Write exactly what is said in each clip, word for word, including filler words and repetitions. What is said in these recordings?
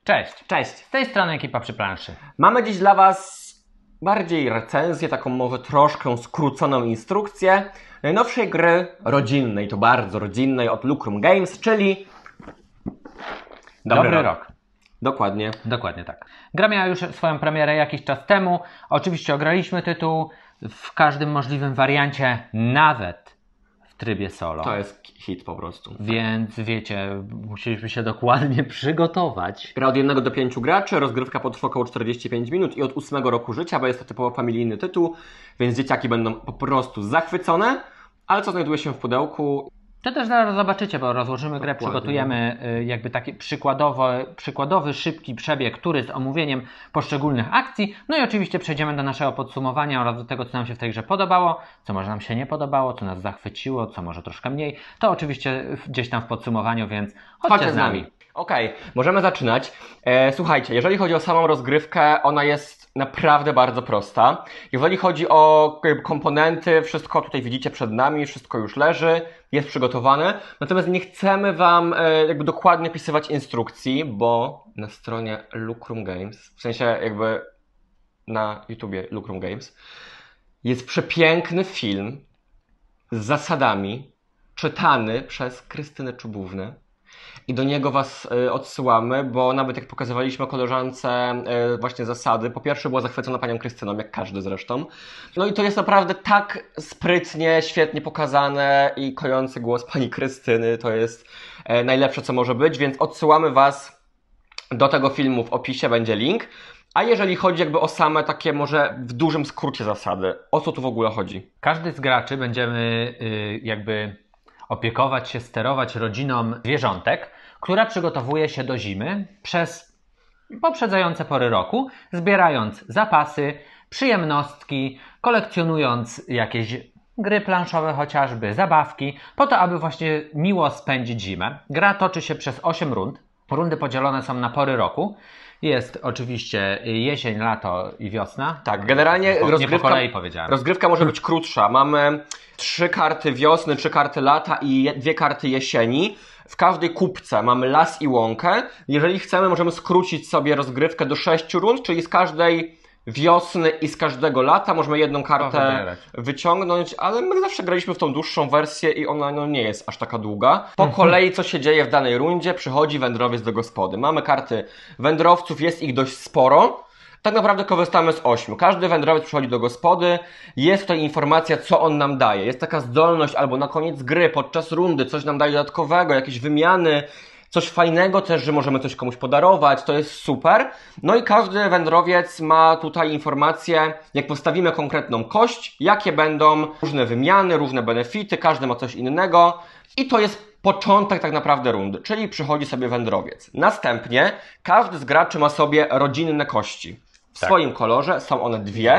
Cześć. Cześć. Z tej strony ekipa przy planszy. Mamy dziś dla Was bardziej recenzję, taką może troszkę skróconą instrukcję najnowszej gry rodzinnej, to bardzo rodzinnej od Lucrum Games, czyli Dobry, Dobry rok. rok. Dokładnie. Dokładnie tak. Gra miała już swoją premierę jakiś czas temu. Oczywiście ograliśmy tytuł w każdym możliwym wariancie, nawet w trybie solo. To jest hit po prostu. Więc wiecie, musieliśmy się dokładnie przygotować. Gra od jednego do pięciu graczy, rozgrywka potrwa około czterdzieści pięć minut i od ósmego roku życia, bo jest to typowo familijny tytuł, więc dzieciaki będą po prostu zachwycone. Ale co znajduje się w pudełku? To też zaraz zobaczycie, bo rozłożymy grę, Dokładnie. przygotujemy jakby taki przykładowy, przykładowy, szybki przebieg, który z omówieniem poszczególnych akcji. No i oczywiście przejdziemy do naszego podsumowania oraz do tego, co nam się w tej grze podobało, co może nam się nie podobało, co nas zachwyciło, co może troszkę mniej. To oczywiście gdzieś tam w podsumowaniu, więc chodźcie, chodźcie z nami. Okej, okay, możemy zaczynać. E, słuchajcie, jeżeli chodzi o samą rozgrywkę, ona jest naprawdę bardzo prosta. Jeżeli chodzi o komponenty, wszystko tutaj widzicie przed nami, wszystko już leży, jest przygotowane. Natomiast nie chcemy Wam e, jakby dokładnie opisywać instrukcji, bo na stronie Lucrum Games, w sensie jakby na YouTubie Lucrum Games, jest przepiękny film z zasadami, czytany przez Krystynę Czubównę. I do niego Was y, odsyłamy, bo nawet jak pokazywaliśmy koleżance y, właśnie zasady, po pierwsze była zachwycona panią Krystyną, jak każdy zresztą. No i to jest naprawdę tak sprytnie, świetnie pokazane i kojący głos pani Krystyny, to jest y, najlepsze co może być, więc odsyłamy Was do tego filmu, w opisie będzie link. A jeżeli chodzi jakby o same takie może w dużym skrócie zasady, o co tu w ogóle chodzi? Każdy z graczy będziemy y, jakby opiekować się, sterować rodziną zwierzątek, która przygotowuje się do zimy przez poprzedzające pory roku, zbierając zapasy, przyjemnostki, kolekcjonując jakieś gry planszowe chociażby, zabawki, po to, aby właśnie miło spędzić zimę. Gra toczy się przez osiem rund. Rundy podzielone są na pory roku. Jest oczywiście jesień, lato i wiosna. Tak, generalnie po, rozgrywka, nie po kolei powiedziałem. Rozgrywka może być krótsza. Mamy trzy karty wiosny, trzy karty lata i je, dwie karty jesieni. W każdej kubce mamy las i łąkę. Jeżeli chcemy, możemy skrócić sobie rozgrywkę do sześciu rund, czyli z każdej wiosny i z każdego lata możemy jedną kartę wyciągnąć, ale my zawsze graliśmy w tą dłuższą wersję i ona no, nie jest aż taka długa. Po kolei co się dzieje w danej rundzie, przychodzi wędrowiec do gospody. Mamy karty wędrowców, jest ich dość sporo. Tak naprawdę korzystamy z ośmiu. Każdy wędrowiec przychodzi do gospody, jest tutaj informacja, co on nam daje. Jest taka zdolność albo na koniec gry, podczas rundy, coś nam daje dodatkowego, jakieś wymiany, coś fajnego też, że możemy coś komuś podarować, to jest super. No i każdy wędrowiec ma tutaj informację, jak postawimy konkretną kość, jakie będą różne wymiany, różne benefity, każdy ma coś innego i to jest początek tak naprawdę rundy, czyli przychodzi sobie wędrowiec. Następnie każdy z graczy ma sobie rodzinne kości. W tak. swoim kolorze, są one dwie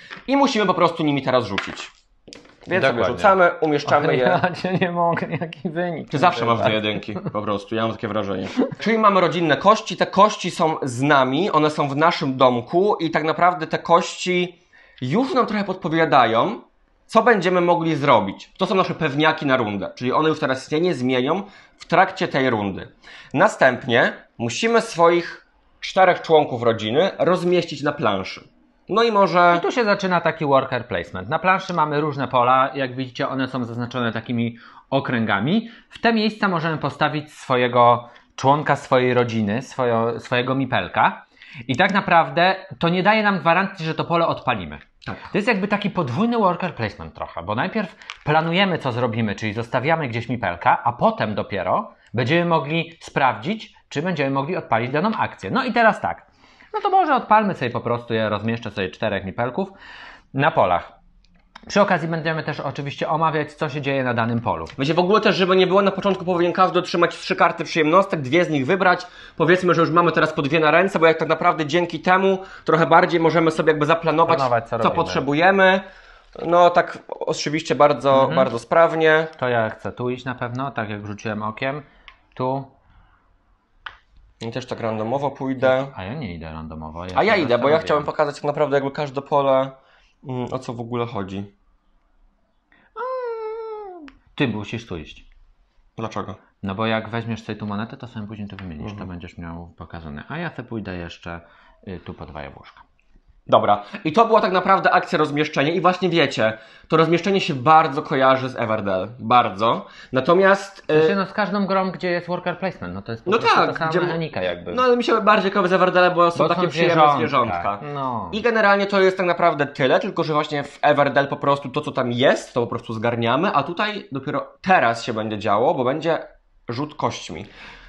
i musimy po prostu nimi teraz rzucić. Więc sobie rzucamy, umieszczamy je. Ja cię nie mogę, jaki wynik. Ty zawsze masz dwie jedynki, po prostu, ja mam takie wrażenie. Czyli mamy rodzinne kości, te kości są z nami, one są w naszym domku i tak naprawdę te kości już nam trochę podpowiadają, co będziemy mogli zrobić. To są nasze pewniaki na rundę, czyli one już teraz się nie zmienią w trakcie tej rundy. Następnie musimy swoich czterech członków rodziny rozmieścić na planszy. No i może... I tu się zaczyna taki worker placement. Na planszy mamy różne pola, jak widzicie one są zaznaczone takimi okręgami. W te miejsca możemy postawić swojego członka swojej rodziny, swojo, swojego mipelka. I tak naprawdę to nie daje nam gwarancji, że to pole odpalimy. Tak. To jest jakby taki podwójny worker placement trochę, bo najpierw planujemy co zrobimy, czyli zostawiamy gdzieś mipelka, a potem dopiero będziemy mogli sprawdzić, czy będziemy mogli odpalić daną akcję. No i teraz tak. No to może odpalmy sobie po prostu, ja rozmieszczę sobie czterech mipelków na polach. Przy okazji będziemy też oczywiście omawiać, co się dzieje na danym polu. Wiecie, w ogóle też, żeby nie było na początku, powinien każdy otrzymać trzy karty przyjemnostek, dwie z nich wybrać. Powiedzmy, że już mamy teraz po dwie na ręce, bo jak tak naprawdę dzięki temu trochę bardziej możemy sobie jakby zaplanować, Planować, co, co potrzebujemy. No tak oczywiście bardzo, mhm. bardzo sprawnie. To ja chcę tu iść na pewno, tak jak rzuciłem okiem. Tu. I też tak randomowo pójdę. A ja nie idę randomowo. Ja A ja idę, bo ja chciałem pokazać tak naprawdę jakby każde pole, o co w ogóle chodzi. Ty musisz tu iść. Dlaczego? No bo jak weźmiesz sobie tu monetę, to sobie później to wymienisz, Mhm. to będziesz miał pokazane. A ja sobie pójdę jeszcze y, tu po dwa jabłuszka. Dobra, i to była tak naprawdę akcja rozmieszczenia i właśnie wiecie, to rozmieszczenie się bardzo kojarzy z Everdell, bardzo, natomiast... W sensie, y, no z każdą grą, gdzie jest worker placement, no to jest po No prostu tak, ta sama gdzie- mechanika jakby. No ale mi się bardziej kojarzy z Everdell, bo są Bo takie są przyjemne zwierzątka. No. I generalnie to jest tak naprawdę tyle, tylko że właśnie w Everdell po prostu to, co tam jest, to po prostu zgarniamy, a tutaj dopiero teraz się będzie działo, bo będzie rzut kośćmi.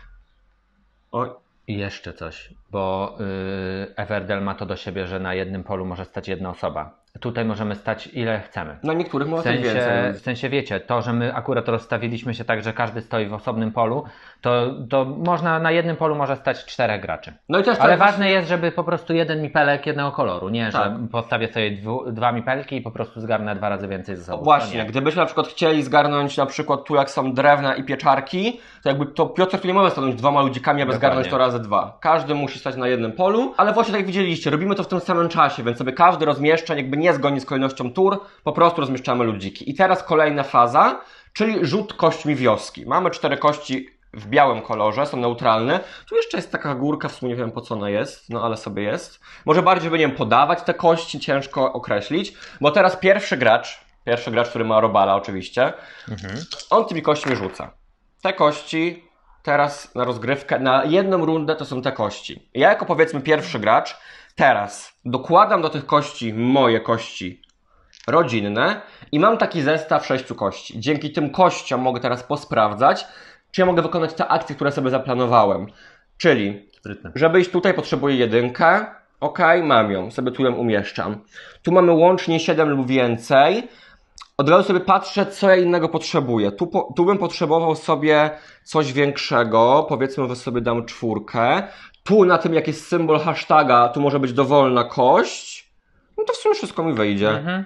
Oj. I jeszcze coś, bo yy, Everdell ma to do siebie, że na jednym polu może stać jedna osoba. Tutaj możemy stać ile chcemy. Na niektórych W może być sensie, więcej. w sensie wiecie, to, że my akurat rozstawiliśmy się tak, że każdy stoi w osobnym polu, to, to można na jednym polu może stać czterech graczy. No i też Ale tak ważne jest, żeby po prostu jeden mipelek jednego koloru, nie, że Tak. postawię sobie dwu, dwa mipelki i po prostu zgarnę dwa razy więcej ze sobą. Właśnie, To nie. gdybyśmy na przykład chcieli zgarnąć na przykład tu jak są drewna i pieczarki, to jakby to Piotr tu nie może stanąć dwoma ludzikami, aby Dokładnie. zgarnąć to razy dwa. Każdy musi stać na jednym polu, ale właśnie tak jak widzieliście, robimy to w tym samym czasie, więc sobie każdy rozmieszcza, jakby nie zgodnie z kolejnością tur, po prostu rozmieszczamy ludziki. I teraz kolejna faza, czyli rzut kośćmi wioski. Mamy cztery kości w białym kolorze, są neutralne. Tu jeszcze jest taka górka, w sumie nie wiem po co ona jest, no ale sobie jest. Może bardziej by nie wiem, podawać te kości, ciężko określić, bo teraz pierwszy gracz, pierwszy gracz, który ma robala oczywiście, Mhm. on tymi kośćmi rzuca. Te kości teraz na rozgrywkę, na jedną rundę to są te kości. Ja jako powiedzmy pierwszy gracz teraz dokładam do tych kości moje kości rodzinne i mam taki zestaw sześciu kości. Dzięki tym kościom mogę teraz posprawdzać, czy ja mogę wykonać te akcje, które sobie zaplanowałem. Czyli, Sprytne. żeby iść tutaj potrzebuję jedynkę, ok, mam ją, sobie tu ją umieszczam. Tu mamy łącznie siedem lub więcej. Od razu sobie patrzę, co ja innego potrzebuję. Tu, po, tu bym potrzebował sobie coś większego, powiedzmy, że sobie dam czwórkę. Tu na tym, jak jest symbol hashtaga, tu może być dowolna kość. No to w sumie wszystko mi wyjdzie. Mhm.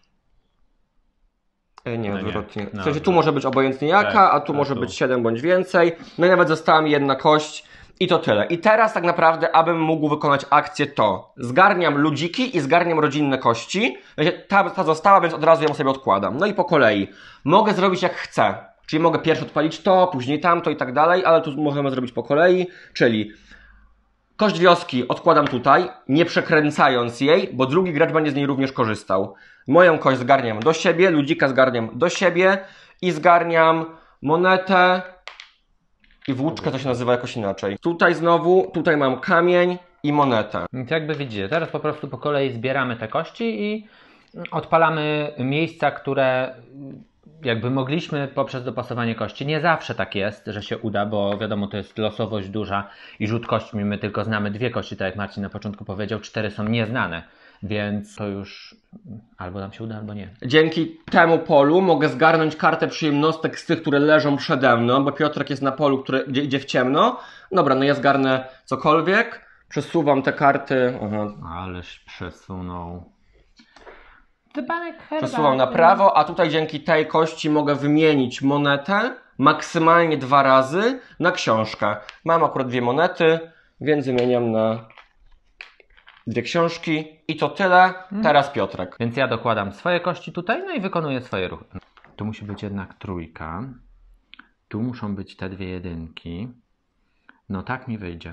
E, Nie, No nie. odwrotnie. No W sensie tu odwrotnie. może być obojętnie jaka, Tak, a tu a może tu- być siedem bądź więcej. No i nawet została mi jedna kość i to tyle. I teraz tak naprawdę, abym mógł wykonać akcję to zgarniam ludziki i zgarniam rodzinne kości. W sensie Ta, ta została, więc od razu ją sobie odkładam. No i po kolei. Mogę zrobić jak chcę. Czyli mogę pierwszy odpalić to, później tamto i tak dalej, ale tu możemy zrobić po kolei. Czyli kość wioski odkładam tutaj, nie przekręcając jej, bo drugi gracz będzie z niej również korzystał. Moją kość zgarniam do siebie, ludzika zgarniam do siebie i zgarniam monetę i włóczkę, to się nazywa jakoś inaczej. Tutaj znowu, tutaj mam kamień i monetę. Więc jakby widzicie, teraz po prostu po kolei zbieramy te kości i odpalamy miejsca, które jakby mogliśmy poprzez dopasowanie kości. Nie zawsze tak jest, że się uda, bo wiadomo, to jest losowość duża i rzut kośćmi, my tylko znamy dwie kości, tak jak Marcin na początku powiedział, cztery są nieznane, więc to już albo nam się uda, albo nie. Dzięki temu polu mogę zgarnąć kartę przyjemnostek z tych, które leżą przede mną, bo Piotrek jest na polu, które, gdzie idzie w ciemno. Dobra, no ja zgarnę cokolwiek, przesuwam te karty. Aha. Ależ przesunął. Dybanek herbaty. Przesuwam na prawo, a tutaj dzięki tej kości mogę wymienić monetę maksymalnie dwa razy na książkę. Mam akurat dwie monety, więc wymieniam na dwie książki i to tyle. Teraz Piotrek. Więc ja dokładam swoje kości tutaj, no i wykonuję swoje ruchy. Tu musi być jednak trójka. Tu muszą być te dwie jedynki. No tak mi wyjdzie.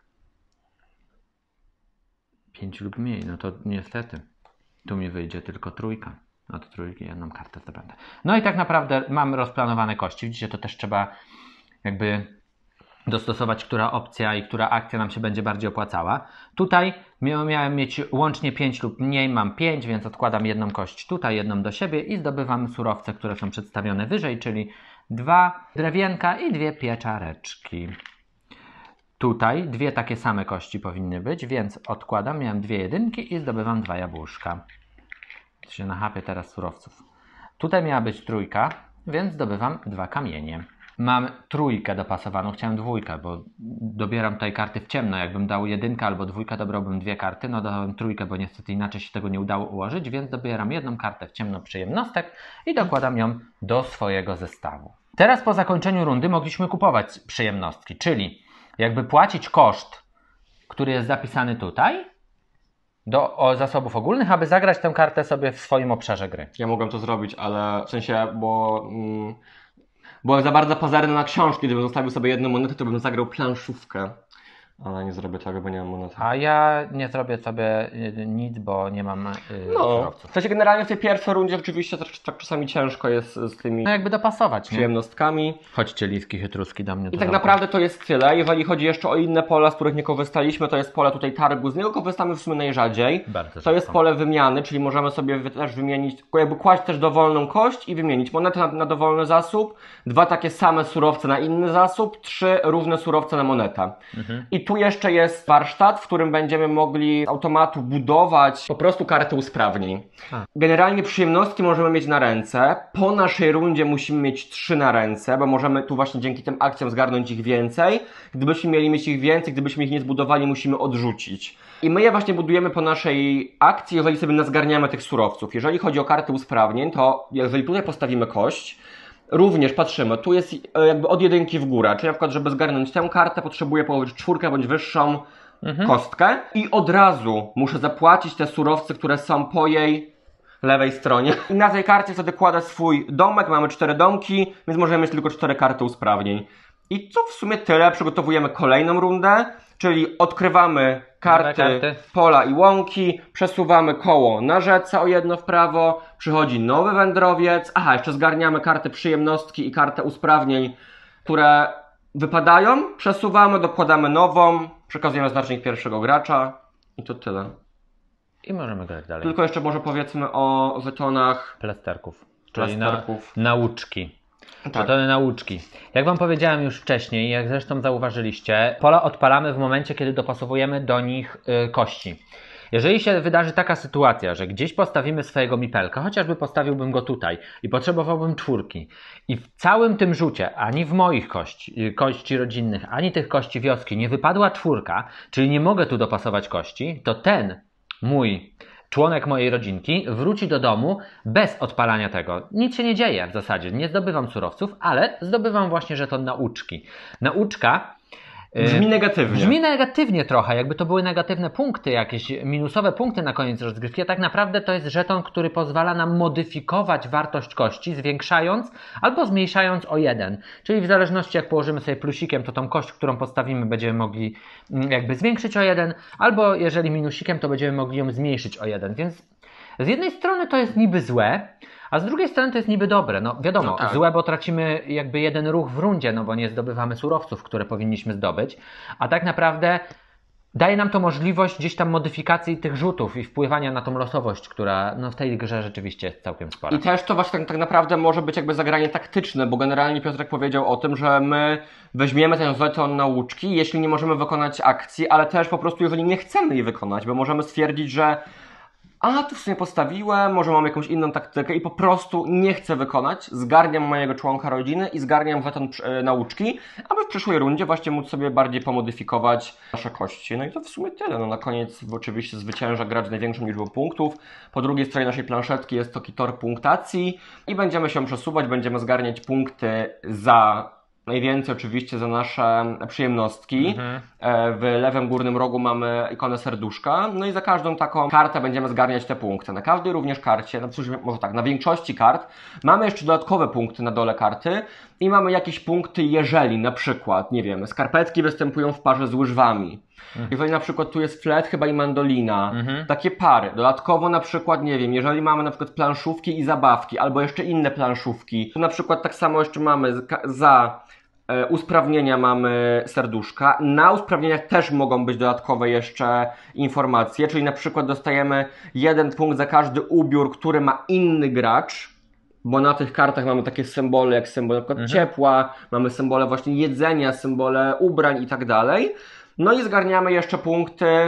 Pięć lub mniej, no to niestety. Tu mi wyjdzie tylko trójka. Od trójki jedną kartę zdobędę. No i tak naprawdę mamy rozplanowane kości. Widzicie, to też trzeba jakby dostosować, która opcja i która akcja nam się będzie bardziej opłacała. Tutaj miałem mieć łącznie pięć lub mniej, mam pięć, więc odkładam jedną kość tutaj, jedną do siebie i zdobywam surowce, które są przedstawione wyżej, czyli dwa drewienka i dwie pieczareczki. Tutaj dwie takie same kości powinny być, więc odkładam, miałem dwie jedynki i zdobywam dwa jabłuszka. To się nachapię teraz surowców. Tutaj miała być trójka, więc zdobywam dwa kamienie. Mam trójkę dopasowaną, chciałem dwójkę, bo dobieram tutaj karty w ciemno. Jakbym dał jedynkę albo dwójkę, dobrałbym dwie karty. No dałem trójkę, bo niestety inaczej się tego nie udało ułożyć, więc dobieram jedną kartę w ciemno przyjemnostek i dokładam ją do swojego zestawu. Teraz po zakończeniu rundy mogliśmy kupować przyjemnostki, czyli jakby płacić koszt, który jest zapisany tutaj, do o, zasobów ogólnych, aby zagrać tę kartę sobie w swoim obszarze gry. Ja mogłem to zrobić, ale w sensie, bo mm, Byłem za bardzo pazerny na książki, gdybym zostawił sobie jedną monetę, to bym zagrał planszówkę. Ale nie zrobię tego, bo nie mam monety. A ja nie zrobię sobie y, nic, bo nie mam yy, No, surowców. w sensie generalnie w tej pierwszej rundzie rzeczywiście tak, tak czasami ciężko jest z tymi No jakby dopasować, nie? przyjemnostkami. Chodźcie liski, chytruski do mnie. I tak naprawdę to jest tyle. Jeżeli chodzi jeszcze o inne pola, z których nie korzystaliśmy, to jest pole tutaj targu. Z niego korzystamy w sumie najrzadziej. Bardzo To jest rzadko. pole wymiany, czyli możemy sobie wy- też wymienić, jakby kłaść też dowolną kość i wymienić monetę na, na dowolny zasób, dwa takie same surowce na inny zasób, trzy równe surowce na monetę. Mhm. I tu jeszcze jest warsztat, w którym będziemy mogli z automatu budować po prostu karty usprawnień. A. Generalnie przyjemnostki możemy mieć na ręce. Po naszej rundzie musimy mieć trzy na ręce, bo możemy tu właśnie dzięki tym akcjom zgarnąć ich więcej. Gdybyśmy mieli mieć ich więcej, gdybyśmy ich nie zbudowali, musimy odrzucić. I my je właśnie budujemy po naszej akcji, jeżeli sobie nazgarniamy tych surowców. Jeżeli chodzi o karty usprawnień, to jeżeli tutaj postawimy kość, również patrzymy, tu jest e, jakby od jedynki w górę, czyli na przykład, żeby zgarnąć tę kartę, potrzebuję położyć czwórkę bądź wyższą Mhm. kostkę i od razu muszę zapłacić te surowce, które są po jej lewej stronie. I na tej karcie wtedy kładę swój domek, mamy cztery domki, więc możemy mieć tylko cztery karty usprawnień. I to w sumie tyle, przygotowujemy kolejną rundę, czyli odkrywamy karty, karty. pola i łąki, przesuwamy koło na rzece o jedno w prawo, przychodzi nowy wędrowiec, aha, jeszcze zgarniamy kartę przyjemnostki i kartę usprawnień, które wypadają, przesuwamy, dokładamy nową, przekazujemy znacznik pierwszego gracza i to tyle. I możemy grać dalej. Tylko jeszcze może powiedzmy o żetonach Plasterków. Czyli na, plasterków. nauczki. Tak. Żetony nauczki. Jak Wam powiedziałem już wcześniej, jak zresztą zauważyliście, pola odpalamy w momencie, kiedy dopasowujemy do nich y, kości. Jeżeli się wydarzy taka sytuacja, że gdzieś postawimy swojego mipelka, chociażby postawiłbym go tutaj i potrzebowałbym czwórki i w całym tym rzucie, ani w moich kości, kości rodzinnych, ani tych kości wioski nie wypadła czwórka, czyli nie mogę tu dopasować kości, to ten mój członek mojej rodzinki wróci do domu bez odpalania tego. Nic się nie dzieje w zasadzie, nie zdobywam surowców, ale zdobywam właśnie żeton nauczki. Nauczka Brzmi negatywnie. Brzmi negatywnie trochę, jakby to były negatywne punkty, jakieś minusowe punkty na koniec rozgrywki, a tak naprawdę to jest żeton, który pozwala nam modyfikować wartość kości, zwiększając albo zmniejszając o jeden. Czyli w zależności jak położymy sobie plusikiem, to tą kość, którą postawimy, będziemy mogli jakby zwiększyć o jeden, albo jeżeli minusikiem, to będziemy mogli ją zmniejszyć o jeden. Więc z jednej strony to jest niby złe, a z drugiej strony to jest niby dobre. No wiadomo, No tak. złe, bo tracimy jakby jeden ruch w rundzie, no bo nie zdobywamy surowców, które powinniśmy zdobyć, a tak naprawdę daje nam to możliwość gdzieś tam modyfikacji tych rzutów i wpływania na tą losowość, która no w tej grze rzeczywiście jest całkiem spora. I też to właśnie tak, tak naprawdę może być jakby zagranie taktyczne, bo generalnie Piotrek powiedział o tym, że my weźmiemy ten żeton nauczki, jeśli nie możemy wykonać akcji, ale też po prostu jeżeli nie chcemy jej wykonać, bo możemy stwierdzić, że a, tu w sumie postawiłem, może mam jakąś inną taktykę i po prostu nie chcę wykonać, zgarniam mojego członka rodziny i zgarniam żeton e, nauczki, aby w przyszłej rundzie właśnie móc sobie bardziej pomodyfikować nasze kości. No i to w sumie tyle. No na koniec oczywiście zwycięża gracz z największą liczbą punktów. Po drugiej stronie naszej planszetki jest to tor punktacji i będziemy się przesuwać, będziemy zgarniać punkty za najwięcej oczywiście za nasze przyjemnostki. Mhm. W lewym górnym rogu mamy ikonę serduszka. No i za każdą taką kartę będziemy zgarniać te punkty. Na każdej również karcie, no cóż, może tak, na większości kart mamy jeszcze dodatkowe punkty na dole karty i mamy jakieś punkty, jeżeli na przykład, nie wiem, skarpetki występują w parze z łyżwami. Mhm. Jeżeli na przykład tu jest flet chyba i mandolina, mhm. takie pary. Dodatkowo na przykład, nie wiem, jeżeli mamy na przykład planszówki i zabawki, albo jeszcze inne planszówki, tu na przykład tak samo jeszcze mamy za e, usprawnienia mamy serduszka. Na usprawnieniach też mogą być dodatkowe jeszcze informacje, czyli na przykład dostajemy jeden punkt za każdy ubiór, który ma inny gracz, bo na tych kartach mamy takie symbole jak symbol na przykład mhm. ciepła, mamy symbole właśnie jedzenia, symbole ubrań i tak dalej. No i zgarniamy jeszcze punkty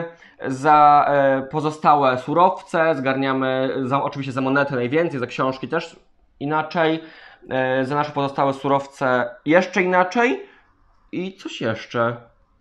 za e, pozostałe surowce, zgarniamy za, oczywiście za monetę najwięcej, za książki też inaczej, e, za nasze pozostałe surowce jeszcze inaczej i coś jeszcze.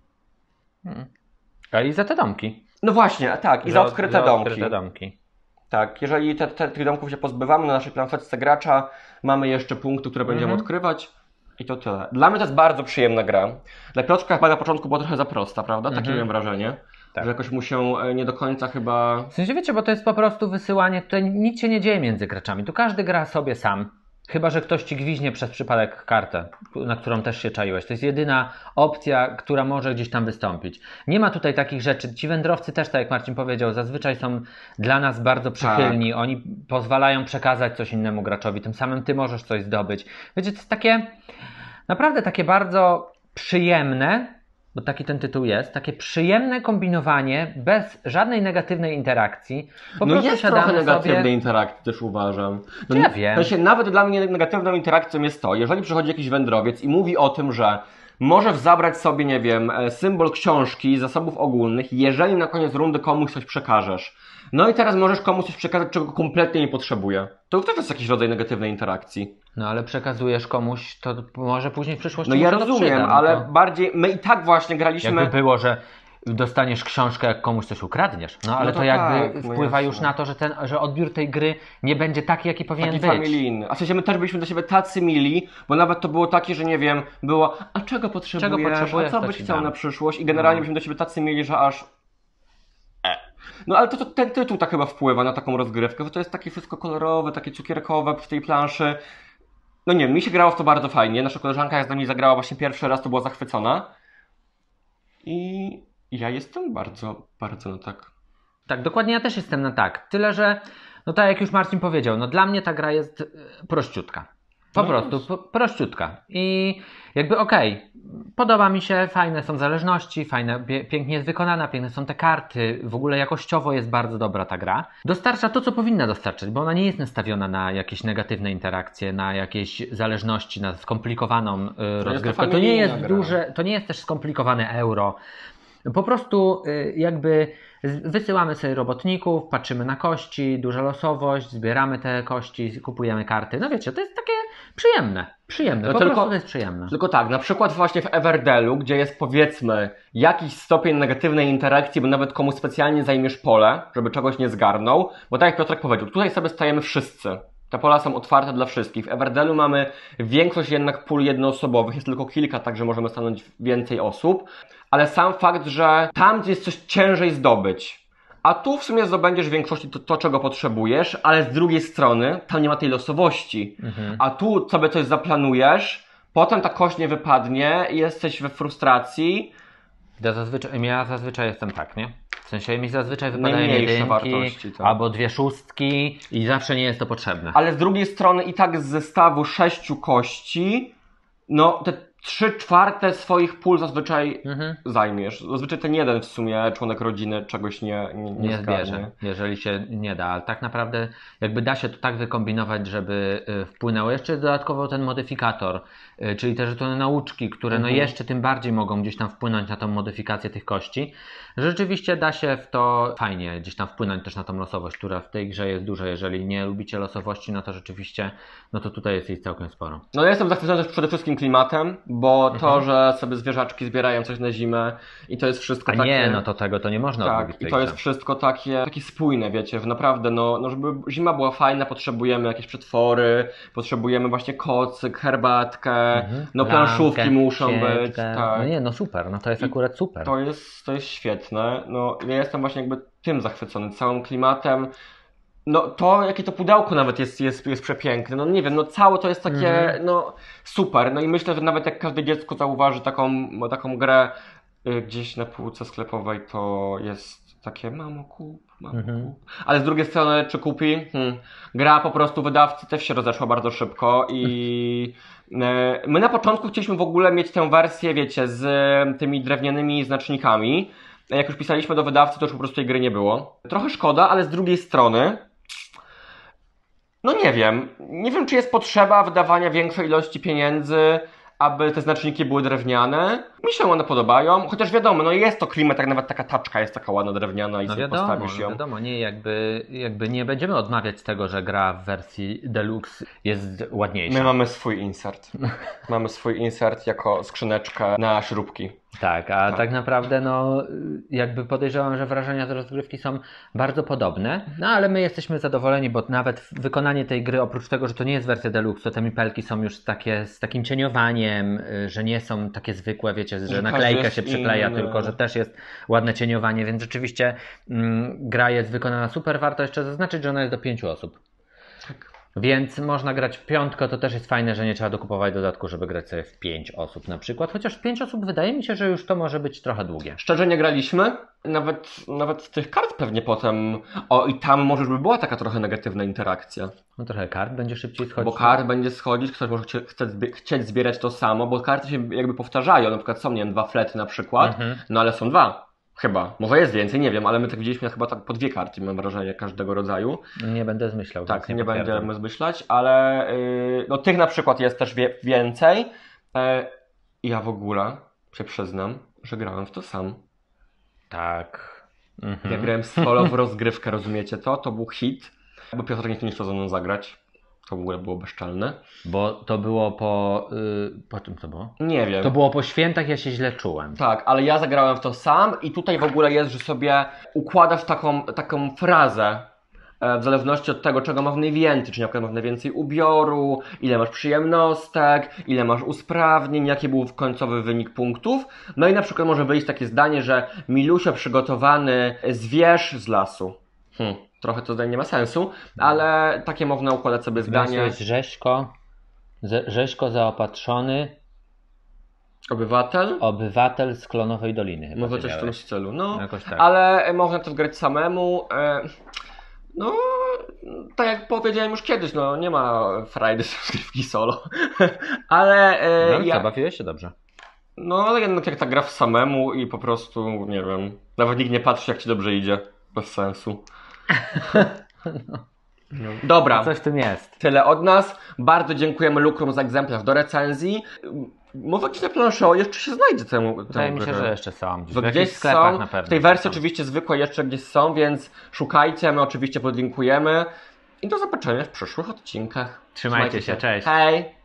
Hmm. A i za te domki. No właśnie, tak, i za, za odkryte za domki. Odkryte domki. Tak, jeżeli te, te, tych domków się pozbywamy na naszej planszeczce gracza, mamy jeszcze punkty, które będziemy mhm. odkrywać. I to tyle. Dla mnie to jest bardzo przyjemna gra. Dla Piotrka chyba na początku była trochę za prosta, prawda? Takie mm-hmm. miałem wrażenie. Tak. Że jakoś mu się nie do końca chyba... W sensie wiecie, bo to jest po prostu wysyłanie, tutaj nic się nie dzieje między graczami. Tu każdy gra sobie sam. Chyba że ktoś ci gwiźnie przez przypadek kartę, na którą też się czaiłeś. To jest jedyna opcja, która może gdzieś tam wystąpić. Nie ma tutaj takich rzeczy. Ci wędrowcy też, tak jak Marcin powiedział, zazwyczaj są dla nas bardzo przychylni. Tak. Oni pozwalają przekazać coś innemu graczowi. Tym samym ty możesz coś zdobyć. Wiecie, to jest takie naprawdę takie bardzo przyjemne, bo taki ten tytuł jest, takie przyjemne kombinowanie bez żadnej negatywnej interakcji. Po no prostu jest trochę negatywnej sobie... interakcji też uważam. No, ja wiem. W sensie, nawet dla mnie negatywną interakcją jest to, jeżeli przychodzi jakiś wędrowiec i mówi o tym, że może zabrać sobie, nie wiem, symbol książki, zasobów ogólnych, jeżeli na koniec rundy komuś coś przekażesz. No i teraz możesz komuś coś przekazać, czego kompletnie nie potrzebuje. To też jest jakiś rodzaj negatywnej interakcji. No ale przekazujesz komuś, to może później w przyszłości No ja rozumiem, przyda, no ale to... bardziej, my i tak właśnie graliśmy... Jakby było, że dostaniesz książkę, jak komuś coś ukradniesz. No ale no to, to jakby tak, wpływa no już na to, że, ten, że odbiór tej gry nie będzie taki, jaki powinien taki być. familijny. A w sensie my też byliśmy do siebie tacy mili, bo nawet to było takie, że nie wiem, było, a czego potrzebujesz, czego potrzebujesz, a co byś chciał na przyszłość? I generalnie no. byliśmy do siebie tacy mili, że aż... E. No ale to, to ten tytuł tak chyba wpływa na taką rozgrywkę, bo to jest takie wszystko kolorowe, takie cukierkowe w tej planszy. No nie, mi się grało w to bardzo fajnie. Nasza koleżanka jak z nami zagrała właśnie pierwszy raz, to była zachwycona. I ja jestem bardzo, bardzo na tak. Tak, dokładnie ja też jestem na tak. Tyle, że no tak jak już Marcin powiedział, no dla mnie ta gra jest prościutka. Po no prostu po, prościutka. I jakby okej, okay, podoba mi się, fajne są zależności, fajne, pięknie jest wykonana, piękne są te karty, w ogóle jakościowo jest bardzo dobra ta gra. Dostarcza to, co powinna dostarczać, bo ona nie jest nastawiona na jakieś negatywne interakcje, na jakieś zależności, na skomplikowaną y, rozgrywkę. To nie jest duże, to nie jest też skomplikowane euro. Po prostu y, jakby wysyłamy sobie robotników, patrzymy na kości, duża losowość, zbieramy te kości, kupujemy karty. No wiecie, to jest takie przyjemne. Przyjemne, no po tylko, prostu to jest przyjemne. Tylko tak, na przykład właśnie w Everdelu, gdzie jest powiedzmy jakiś stopień negatywnej interakcji, bo nawet komuś specjalnie zajmiesz pole, żeby czegoś nie zgarnął, bo tak jak Piotrek powiedział, tutaj sobie stajemy wszyscy. Te pola są otwarte dla wszystkich. W Everdelu mamy większość jednak pól jednoosobowych, jest tylko kilka, także możemy stanąć więcej osób. Ale sam fakt, że tam jest coś ciężej zdobyć, a tu w sumie zdobędziesz w większości to, to czego potrzebujesz, ale z drugiej strony tam nie ma tej losowości. Mhm. A tu sobie coś zaplanujesz, potem ta kość nie wypadnie i jesteś we frustracji. Ja zazwyczaj, ja zazwyczaj jestem tak, nie? W sensie mi zazwyczaj wypadają jedynki wartości, tak. albo dwie szóstki i zawsze nie jest to potrzebne. Ale z drugiej strony i tak z zestawu sześciu kości, no te trzy czwarte swoich pól zazwyczaj mhm. zajmiesz. Zazwyczaj ten jeden w sumie członek rodziny czegoś nie Nie, nie, nie zbierze, jeżeli się nie da. Ale tak naprawdę jakby da się to tak wykombinować, żeby wpłynęło. Jeszcze dodatkowo ten modyfikator, czyli te żetony nauczki, które mhm. no jeszcze tym bardziej mogą gdzieś tam wpłynąć na tą modyfikację tych kości. Rzeczywiście da się w to fajnie gdzieś tam wpłynąć też na tą losowość, która w tej grze jest duża. Jeżeli nie lubicie losowości, no to rzeczywiście, no to tutaj jest jej całkiem sporo. No ja jestem zachwycony też przede wszystkim klimatem, bo to, mhm. że sobie zwierzaczki zbierają coś na zimę i to jest wszystko A takie... nie, no to tego to nie można tak, odmówić. i to jest wszystko takie, takie spójne, wiecie, naprawdę, no, no żeby zima była fajna, potrzebujemy jakieś przetwory, potrzebujemy właśnie kocyk, herbatkę, mhm. no planszówki Lampkę, muszą sieczkę. być. Tak. No nie, no super, no to jest I akurat super. To jest, to jest świetne, no ja jestem właśnie jakby tym zachwycony, całym klimatem. No to, jakie to pudełko nawet jest, jest, jest przepiękne, no nie wiem, no całe to jest takie, mm. no super, no i myślę, że nawet jak każde dziecko zauważy taką, taką grę y, gdzieś na półce sklepowej, to jest takie, mamo kup, mamo mm-hmm. kup, ale z drugiej strony, czy kupi? Hmm. Gra po prostu wydawcy też się rozeszła bardzo szybko i y, my na początku chcieliśmy w ogóle mieć tę wersję, wiecie, z y, tymi drewnianymi znacznikami. Jak już pisaliśmy do wydawcy, to już po prostu tej gry nie było. Trochę szkoda, ale z drugiej strony no nie wiem, nie wiem czy jest potrzeba wydawania większej ilości pieniędzy, aby te znaczniki były drewniane. Mi się one podobają, chociaż wiadomo, no jest to klimat, jak nawet taka taczka jest taka ładna drewniana i no sobie wiadomo, postawisz ją. No wiadomo, nie, jakby, jakby nie będziemy odmawiać tego, że gra w wersji deluxe jest ładniejsza. My mamy swój insert. Mamy swój insert jako skrzyneczkę na śrubki. Tak, a tak. tak naprawdę no jakby podejrzewam, że wrażenia z rozgrywki są bardzo podobne, no ale my jesteśmy zadowoleni, bo nawet wykonanie tej gry, oprócz tego, że to nie jest wersja deluxe, to te mipelki są już takie z takim cieniowaniem, że nie są takie zwykłe, wiecie, że, że naklejka się przykleja, inny. Tylko że też jest ładne cieniowanie, więc rzeczywiście mm, gra jest wykonana super. Warto jeszcze zaznaczyć, że ona jest do pięciu osób. Tak. Więc można grać w piątkę, to też jest fajne, że nie trzeba dokupować dodatku, żeby grać sobie w pięć osób na przykład. Chociaż w pięć osób wydaje mi się, że już to może być trochę długie. Szczerze nie graliśmy, nawet, nawet z tych kart pewnie potem, o i tam może by była taka trochę negatywna interakcja. No trochę kart będzie szybciej schodzić. Bo kart będzie schodzić, ktoś może chcie, chce zbie- chcieć zbierać to samo, bo karty się jakby powtarzają, na przykład są, nie wiem, dwa flety na przykład, Mhm. no ale są dwa. Chyba. Może jest więcej, nie wiem, ale my tak widzieliśmy chyba tak po dwie karty, mam wrażenie, każdego rodzaju. Nie będę zmyślał. Tak, więc nie potwierdzam. będziemy zmyślać, ale yy, no tych na przykład jest też wie, więcej. E, ja w ogóle się przyznam, że grałem w to sam. Tak. Mhm. Ja grałem solo w rozgrywkę, rozumiecie to? To był hit, bo Piotr nie chciał ze mną zagrać. To w ogóle było bezczelne. Bo to było po... Yy, po czym to było? Nie wiem. To było po świętach, ja się źle czułem. Tak, ale ja zagrałem w to sam i tutaj w ogóle jest, że sobie układasz taką, taką frazę e, w zależności od tego, czego masz najwięcej, czy na przykład masz najwięcej ubioru, ile masz przyjemnostek, ile masz usprawnień, jaki był końcowy wynik punktów. No i na przykład może wyjść takie zdanie, że Milusio przygotowany zwierz z lasu. Hm, trochę to zdanie nie ma sensu, ale takie można układać sobie Zdanie zdanie. jest Rzeźko, ze, Rzeźko zaopatrzony Obywatel? obywatel z Klonowej Doliny. Chyba Może ty coś w tym miałeś. stylu. No, Jakoś tak. ale można to grać samemu. E, no, tak jak powiedziałem już kiedyś, no nie ma frajdy z rozgrywki solo. ale e, No, ale ja, co, bawiłeś się dobrze. no ale jednak jak tak gra w samemu i po prostu, nie wiem, nawet nikt nie patrzy jak ci dobrze idzie. Bez sensu. No. Dobra. Coś w tym jest. Tyle od nas. Bardzo dziękujemy Lukrom za egzemplarz do recenzji. Może gdzieś na planszy jeszcze się znajdzie temu. Wydaje mi się, temu- że jeszcze są. Gdzieś, Bo w jakichś gdzieś sklepach są, na pewno. w tej wersji są. oczywiście zwykłe jeszcze gdzieś są, więc szukajcie, my oczywiście podlinkujemy i do zobaczenia w przyszłych odcinkach. Trzymajcie się, cześć. Hej!